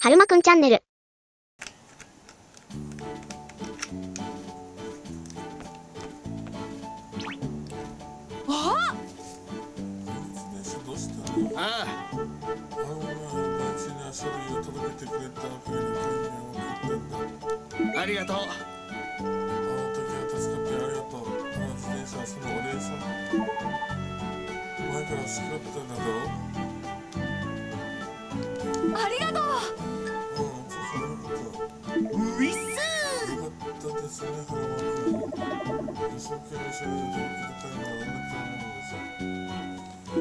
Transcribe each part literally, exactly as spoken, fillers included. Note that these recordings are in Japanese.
はるまくんチャンネル。 あどうしたの？ ああのね、うちに書類を届けてくれたおかげで大変分かったんだ。 あ、ありがとう。 あの時は助かってありがとう。あの自転車はそのお礼さ。前から好きだったんだろう？ ありがとう。 うん、お父さんのこと。 ういっすよかったですね、はるまくん。一生懸命書類を届けてたのは同じなのでさ。お父さんは子供の頃に自転車を買ってもらって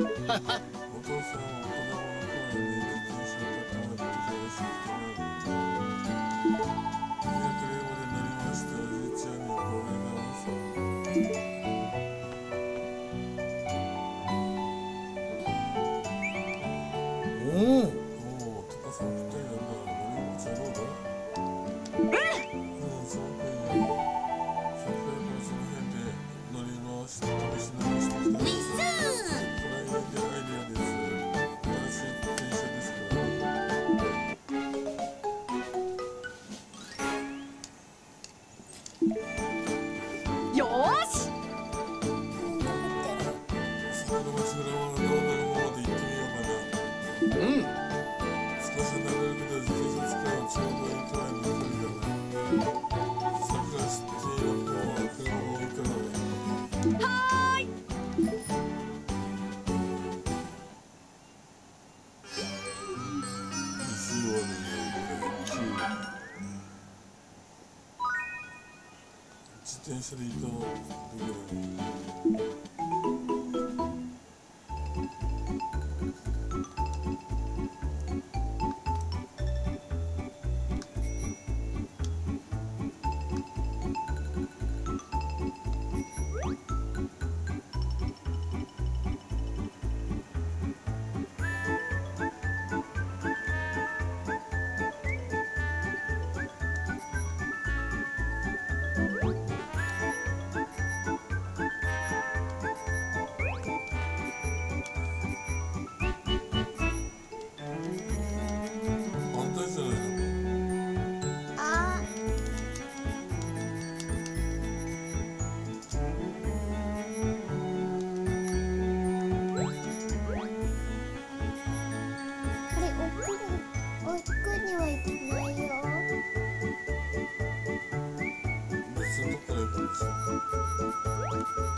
よろしくてね。にひゃくれいまでなりまして、おじいちゃんにごめんなさい。 おお。 おお、高さんぴったりなんだ。乗り心地はどうだ？うん、すごくいいよ。せっかくだからその辺で乗り回して試し直してきたんです。これはいいアイデアです。新しい自転車ですからね。 よーし。 そこの町のラワーのどうなる方まで行ってみようかな。 うん。 少し離れるけど自転車使うのちょうどいいくらいの距離だな。さくらシティの方は車も多いからね。 はーい。 意地悪な研究。自転車で移動できるね。反対じゃないの？ あこれ奥に奥には行けないよ。 別のとこから行くんでしょ。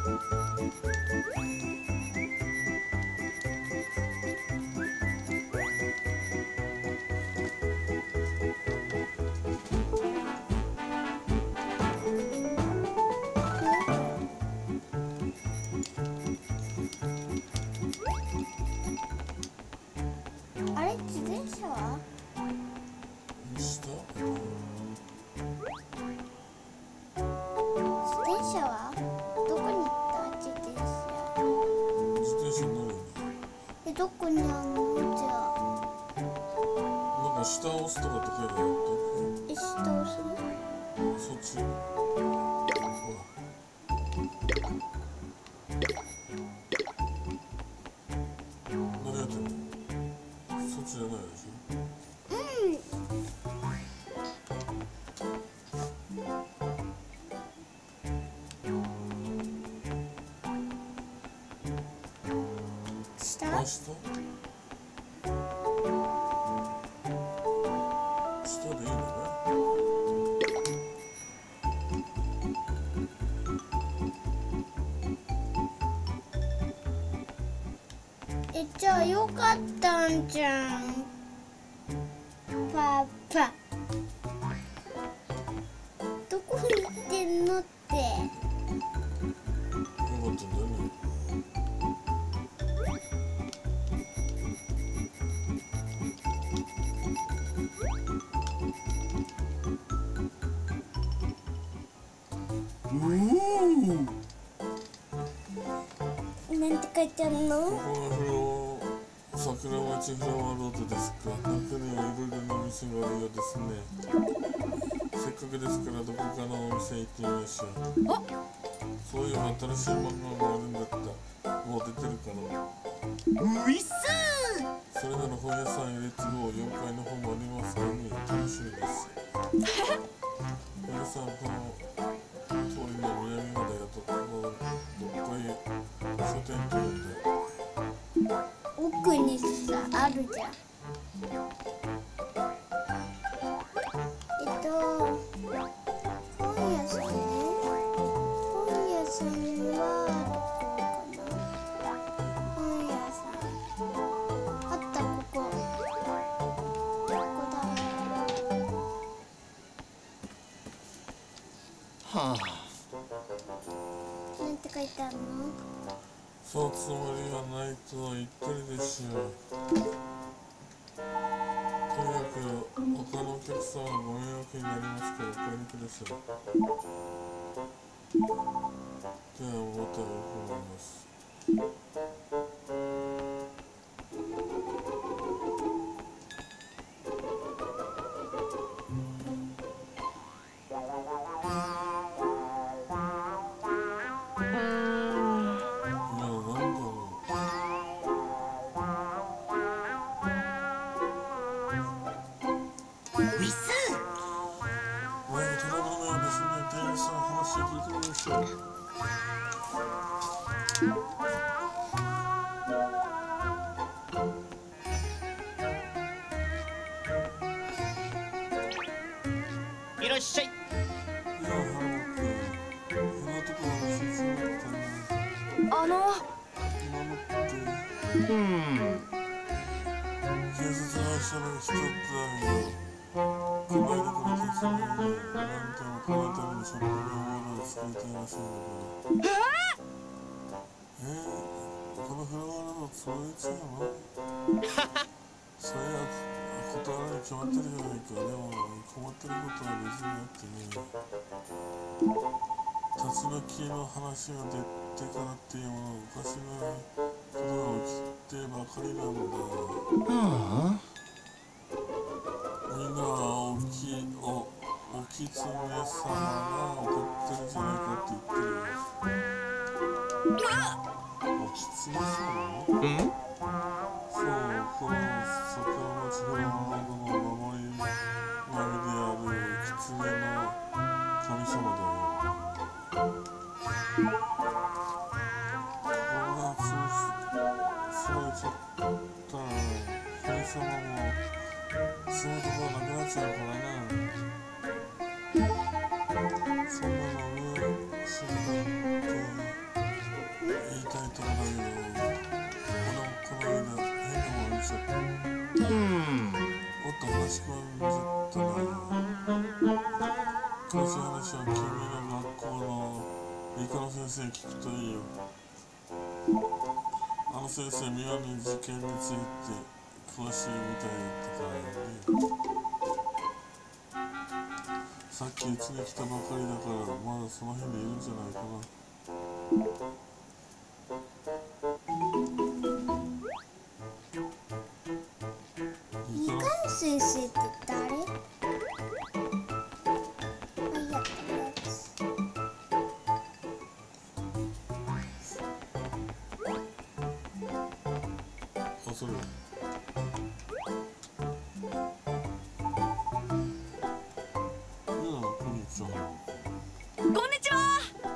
あれ自転車は？ 下？ 自転車はどこに行った自転車？ 自転車に乗るよね。 え、どこにあんの？じゃあなんか下を押すとかって書いてあるよ。 え、下押す？ そっち。ほら。何やってんの？そっちじゃないでし下？ ょ。あ、下？下でいいのね。 え、じゃあよかったんじゃん。パパ。どこに行ってんのって。 よかったんだよね。うー。 なんて書いてあるの？ ここのフロー、桜町フラワーロードですか。中にはいろいろなお店があるようですね。せっかくですからどこかのお店行ってみましょう。 あ、 そういう新しい漫画があるんだった。もう出てるかな。 ういっすそれなら本屋さんへレッツゴー。よんかいの方もありますからね。 皆さん、この通りの南までだと、このどっかい書店って言うんで。 奥にさ、あるじゃん。えっと、本屋さんね。本屋さんはどこかな。本屋さん。あった、ここ。ここだ。 はあ。 なんて書いてあるの？ そのつもりはないと言ってるでしょう。とにかく他のお客様はご迷惑になりますからお帰りください。ではまた伺います。 いらっしゃい。 いや、ハロー君、今のところの説明だったね。 あの今のってうん警察の人の人だよ。この間から突然何回もこの辺りのショッピングモールを作りたいらしいんだけど。えー、このフロアなど潰れちゃうの？そりゃ断られに決まってるじゃないか。でも困ってることは別にあってね。立ち退きの話が出てからっていうものおかしなことが起きてばかりなんだ。 はあ。 みんなはおきおおきつね様が怒ってるじゃないかって言ってるよ。おきつね様？ うん。 そう、この坂町フラワーの守り神である狐の神様だよ。ここが潰されちゃったら神様も住むところなくなっちゃうからな。そんなのね、知らなくて言いたいとこだけど、俺もこの間変なもの見ちゃった。 うんおっと話し込んじゃったな。詳しい話は君の学校の理科の先生に聞くといいよ。あの先生、ミワの事件について詳しいみたいだったからね。さっきうちに来たばかりだから、まだその辺にいるんじゃないかな。 みかん先生って誰？あ、いや、 あ、それ。こんにちは。 こんにちは。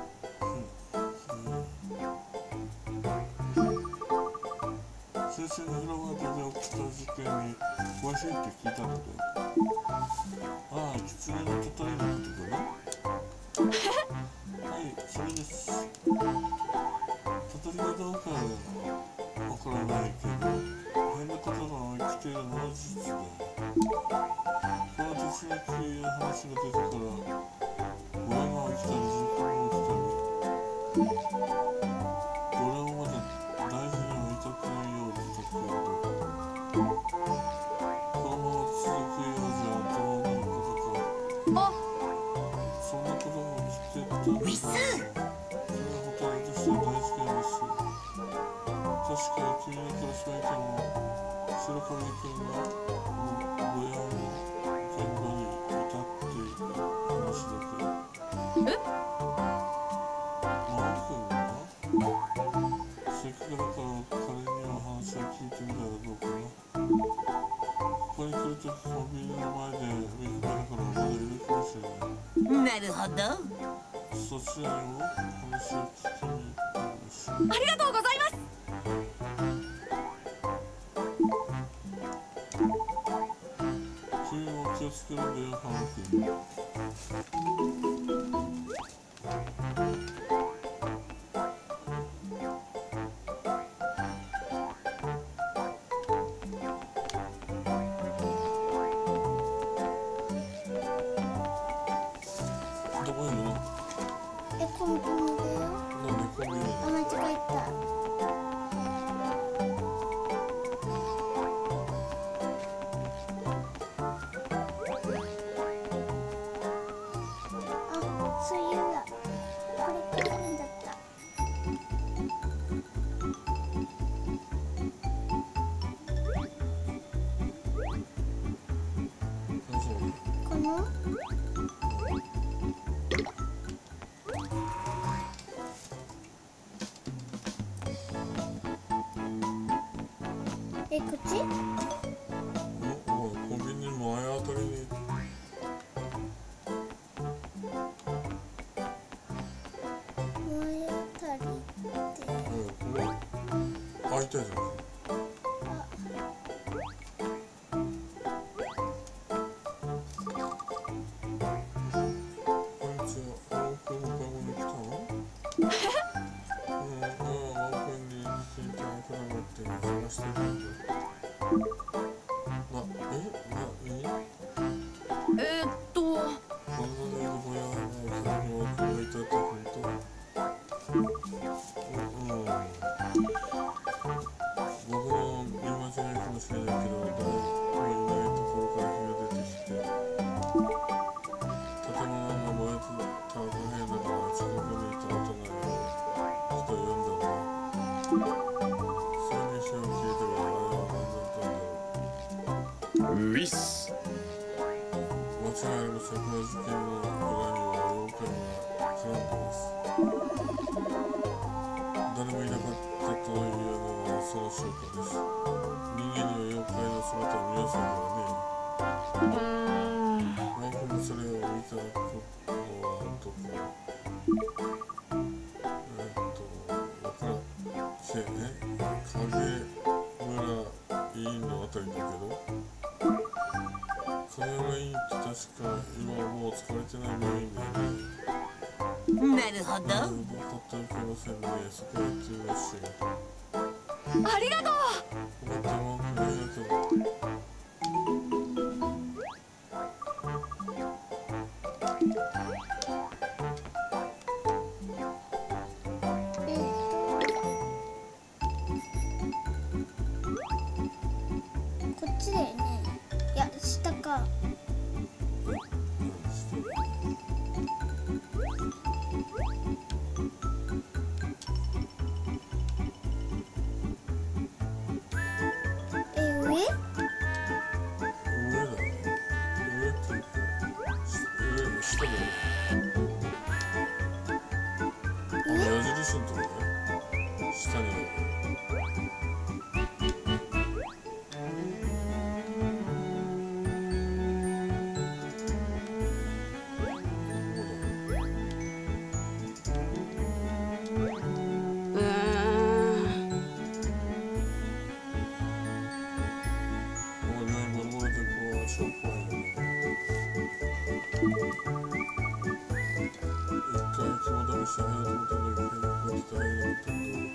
先生の広場で起きた事件に詳しいって聞いたんだけど。ああ、狐のたたりのことかな。はい、それです。たたりがどうかわからないけど、変なことが起きているのは事実だよ。この手続きの話が出てから、俺が起きたり事故が起きたり、俺もまだ大事には至ってないようだったけど、このまま続くようじゃどうなることか。 あ、 そんなことが起きてたんだ。それはホタルとしては大事件です。確か君のクラスメイトの白髪君がぼやの現場にいたっていう話だけど。 え？ マー君がせっかくだから彼には話を聞いてみたらどうかな。ここに来るときコンビニの前で見かけたからまだいるなるほど。 そちらにも話を聞きに行ったんです。 ありがとうございます。 君も気をつけるんだよ、ハム君。どこいるの？ え、コンビニだよ。 なんでコンビニ？ あ、間違えた。あ、そういえばこれ買うんだった。 あ、そう。 このえ、こっち？ お、おい、コンビニ前あたりに。 前あたりってうん、ここ開いたじゃん。こんにちは。青くんの買い物に来たの？うん、ああ、青くんに自転車に絡まって探してるんだ。な、え、な、に？ えー、っとこんなにぼやな髪の毛がいたって本当？うん、うん。僕の見間違いかもしれないけど、誰もいないところから火が出てきて、建物が燃えてた大変だから近くにいた大人に人呼んだんだ。それに火を消えてからあれは何だったんだろう。 ウィス。 間違いなく桜事件の裏には妖怪が絡んでいます。誰もいなかったというのはその証拠です。人間には妖怪の姿を見やすいからね。 うーん僕もそれを見たのはどこ？えっと、わからん。けね、影村委員のあたりだけど、影村委員って確か今はもう使われてない病院だよね。 なるほど。 なるほど、買っておけませんね。そこへ行ってみましょう。 ありがとう。 分かったよ、ありがとう。 えっとこっちだよね。いや、下か。え、上？ 上だよ。上っていうか、上の下だよ。あの矢印のとこね。下にある。 うーんこの病院ボロボロでこう超怖いよね。一回肝試し入ろうと思ったんだけど、こうやって入れなかったんだ。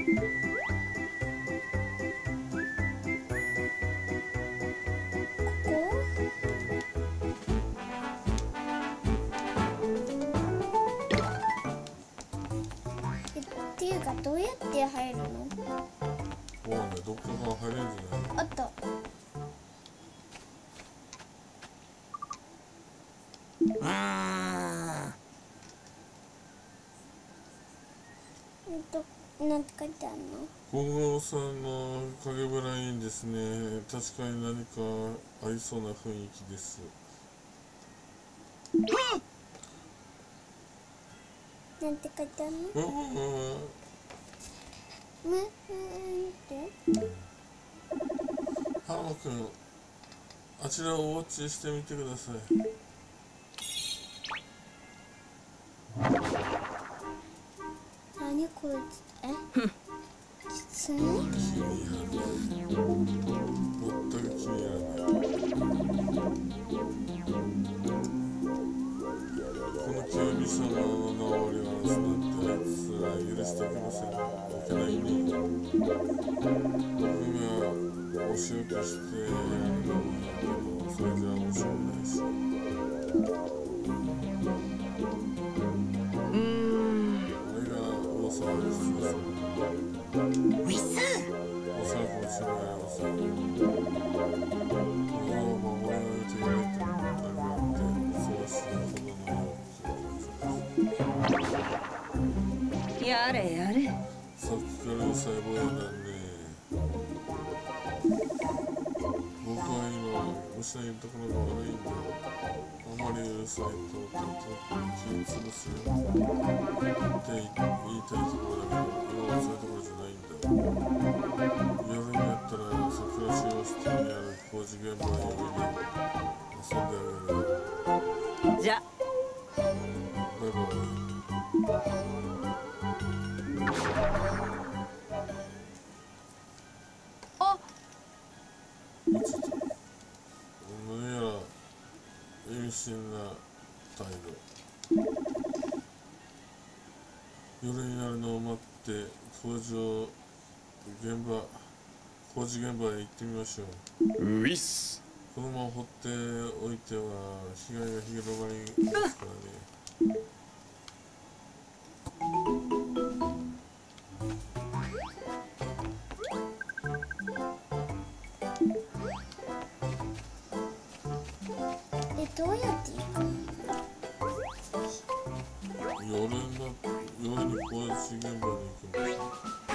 ここ？え、っていうかどうやって入るの？ もうね、どっかから入れるんじゃないの？ あった。 うーんえっと、なんて書いてあるの？ 小五郎さんの影村委員ですね。確かに何かありそうな雰囲気です。 なんて書いてあるの？ うんうんうん。 む、うんってハマくん、あちらをウォッチしてみてください。 こいつえキツネ気に入らない全く気に入らないこの清美様の名残はなんてあいつら許しておけませんわけないね今お仕置きしてやるのもいいけどそれじゃ面白くないしうーん俺が大騒ぎするさウィスおそらく落ちないおさこのまま俺が言うと言われても何があって忙しいほどのやれやれさっきからうるさい坊やだね僕は今虫のいるところが悪いんだよあまりうるさいとと気をつぶすよって言いたいところだけど今はそういうところじゃないんだ夜になったら桜市をしてにある工事現場へ呼びに遊んであげるじゃバイバイあ落ちた何やら意味深な態度夜になるのを待って工場現場工事現場へ行ってみましょうウィス。 このまま放っておいては被害が広がりますからねえどうやって行く夜な夜に工事現場に行くんですよ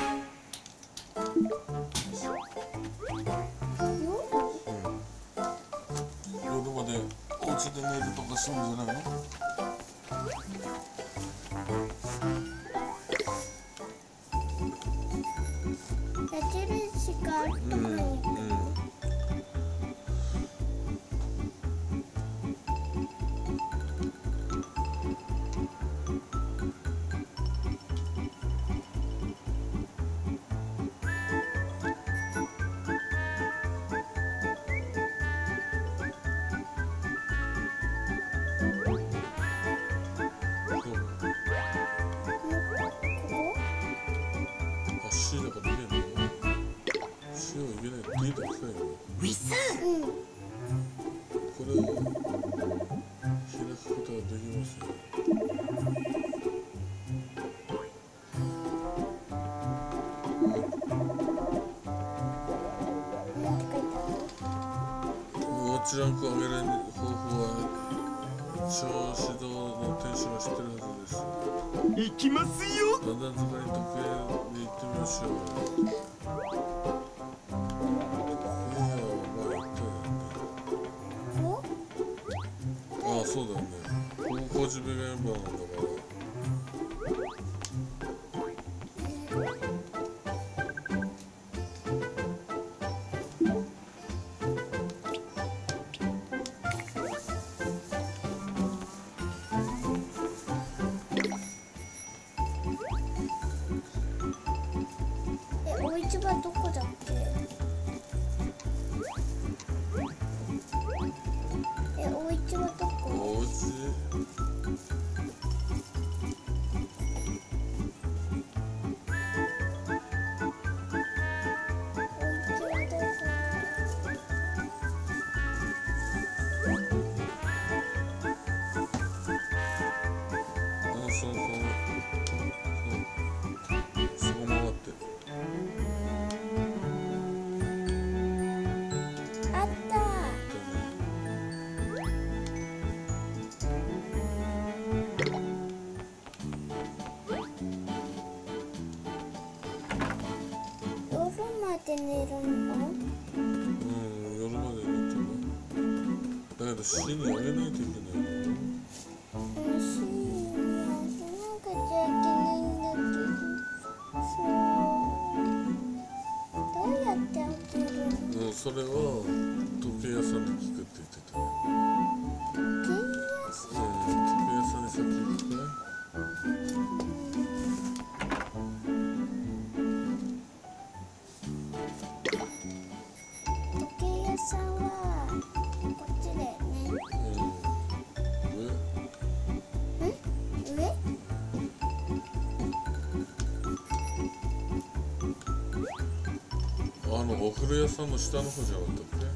夜までお家で寝るとかするんじゃないの矢印があるとこに行く足だから見えるの足を入れないといいとかよウィスうんこれを開くことができますよなんて書いてあるワッチランクを上げる方法は一応指導の店主が知ってるはずです行きますよ。 だんだん使い時計で行ってみましょういやまあ言ったよねおああそうだよねここ工事部現場なんだからえお市場どこだっけえお市場どこおうちあのそのそのそそこ回ってあった夜まで寝るのうん夜まで寝てねだけど市にあげないといけないの虫にあげなくちゃいけないんだけどそうどうやってあげるのうんそれは時計屋さんで聞くって言ってたよ時計屋さんうん時計屋さんに先行くかいお風呂屋さんの下の方じゃなかったっけ？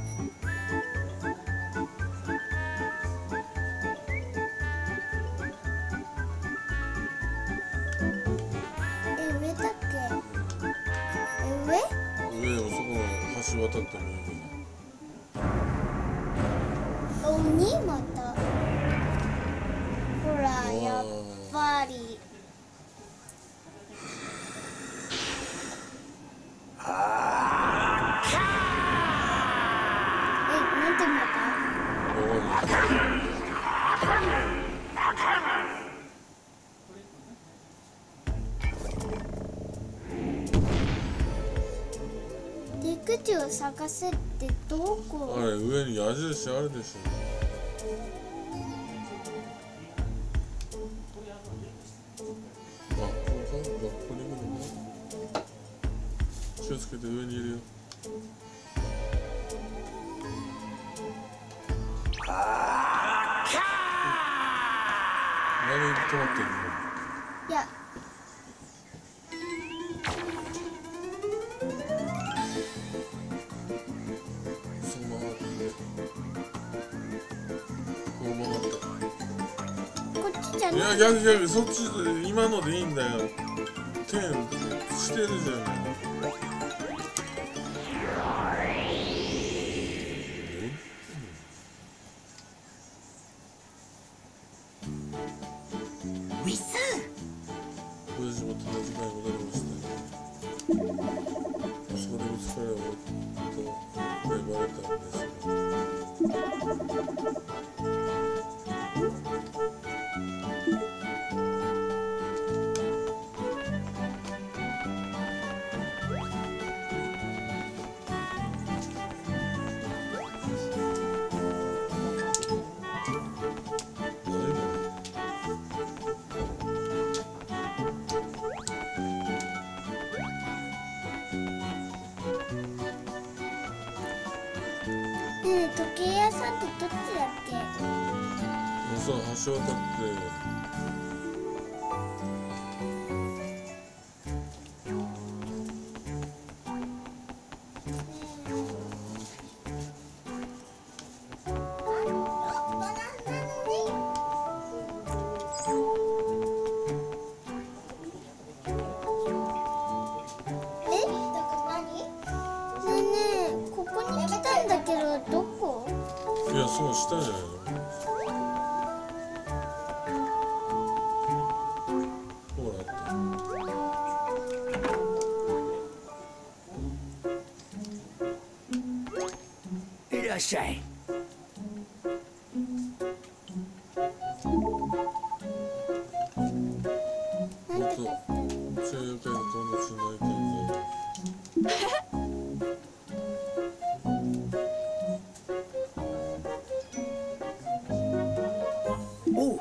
え、上だっけ？え、上？ 上をそこの橋渡ってもいいけ鬼また。ほら、やっぱり。え、なんてまた？ ど。お出口を探せってどこ？ あれ上に矢印あるでしょ。あ、ここか？ここに行くのか？気をつけて上にいるよ。何止まってんの？ いや、 そのままでこう曲がった。 こっちじゃいない。 や逆逆そっち今のでいいんだよ。点してるじゃない。 ウィス。 これでも手の時間に戻りました。あそこで見つかればもっと粘れたんですが。 ねえ、時計屋さんってどっちだっけ？ そう橋渡ってえ？ねえねえ、ここに来たんだけどどこ？ いやその下じゃないの。ほらあった。 いらっしゃい。 なんてもっと強い回の友達になりたいんだよ。 おう。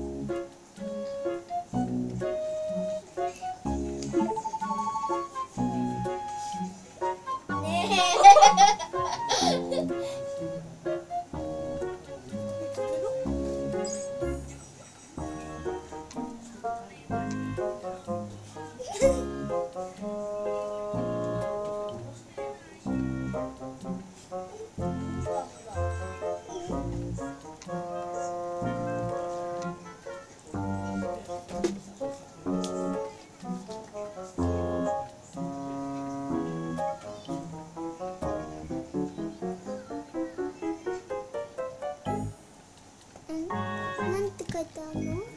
なんて書いてあるの？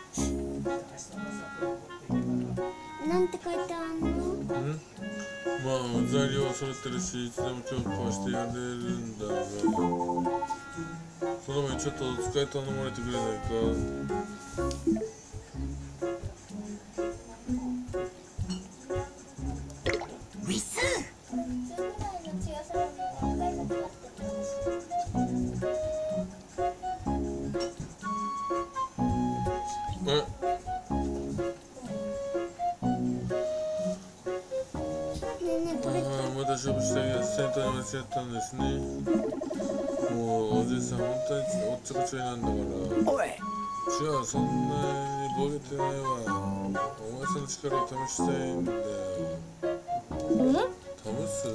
なんて書いてあるの？ うんまあ材料は揃ってるしいつでも強化してやれるんだがその前にちょっとお使い頼まれてくれないか。 ウィス。 えああまだ勝負したいや先頭に間違ったんですね。もうおじいさん本当におっちょこちょいなんだから。 おい。 違うそんなにボケてないわ。お前さんの力を試したいんだよ。 試す？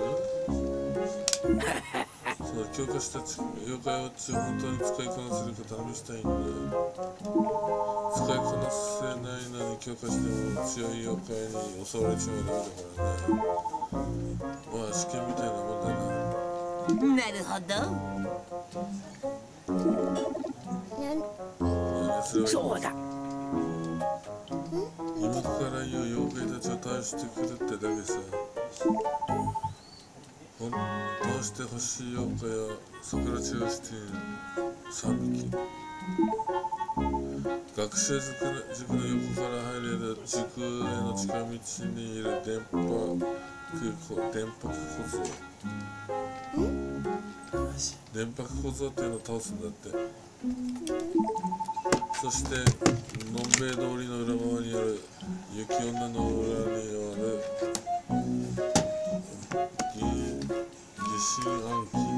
その強化した妖怪ウォッチを本当に使いこなせるか試したいんで、使いこなせないのに強化しても強い妖怪に襲われちまうだけだからね。まあ試験みたいなもんだな。 なるほなんど。そうだ。 今から言う妖怪たちを倒してくるってだけさ。倒してほしい妖怪はソクラチオシティさんびき。学習塾の横から入れる塾への近道にいる電波空港電波小僧。電波小僧っていうのを倒すんだって。そしてのんべい通りの裏側にある雪女の裏にある疑心暗鬼。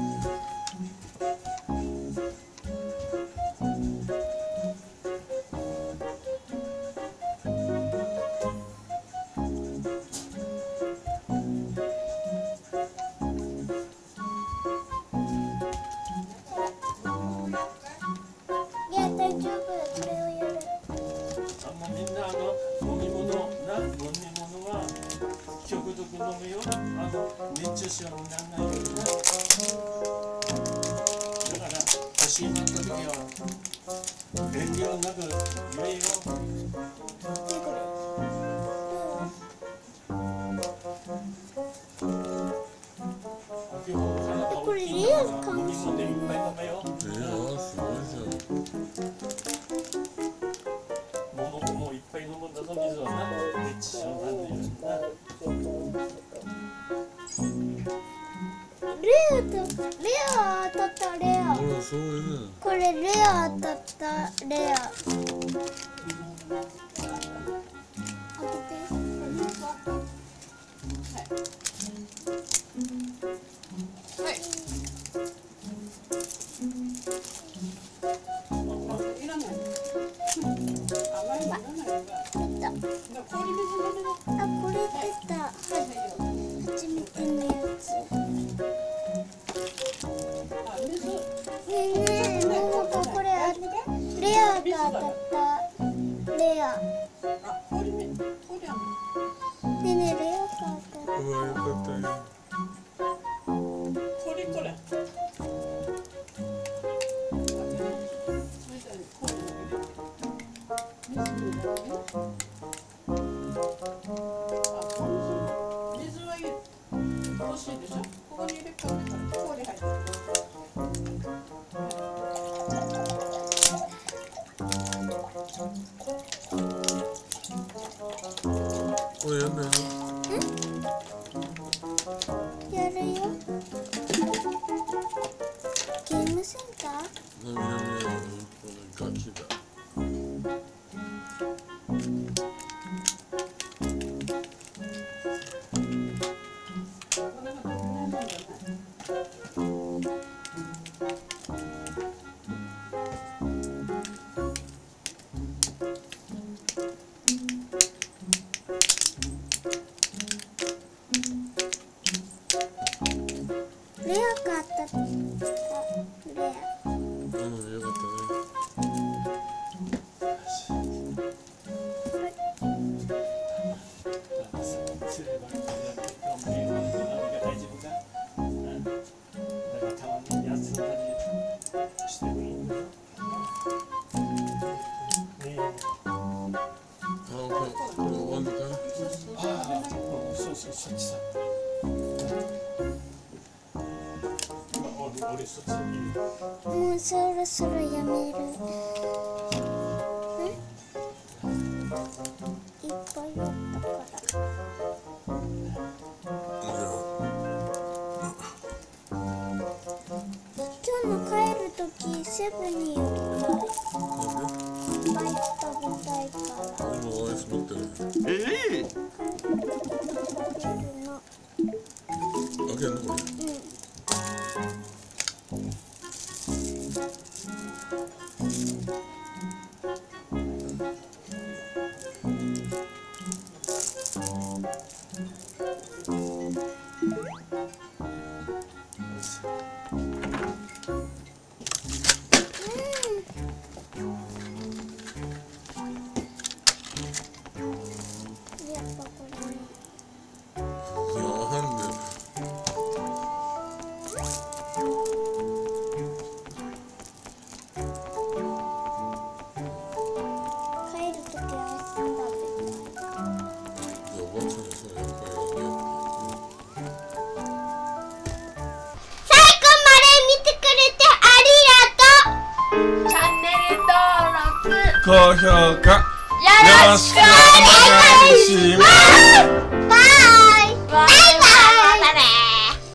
いや大丈夫、これをやる。 あもうみんなあの飲み物な飲み物は極力飲むよ。あの熱中症にならないようにな。だから走り回った時は遠慮なく言えよ。 これリアルかもしれない。 いっぱい飲めよ。えー、すごいじゃん。もうもういっぱい飲むんだぞ水はな。熱中症になるようにな。 レアとレア当たったレア。 ほらそういうね。 これレア当たったレア。当てて。あ、これ出た。初めてのやつ。ねえねえ、ももかこれレアが当たった。レア。ねえねえ、レアが当たった。 うわよかったよ。 これこれ。水は欲しいでしょ。ここに入れて氷入ってる。 これやんないの？ やるよ。ゲームセンター？ なみなみはガキだ。 レアが当たった。レア。 うん、よかったね。 そっちさ。俺そっちで見る。 もうそろそろやめる。いっぱいやったから。今日の帰るときセブンに行きたい。アイス食べたいから。 今アイス持ってる。 ええ。 開けるの。 開けるのこれ。 うん。 高評価よよろしくお願いします。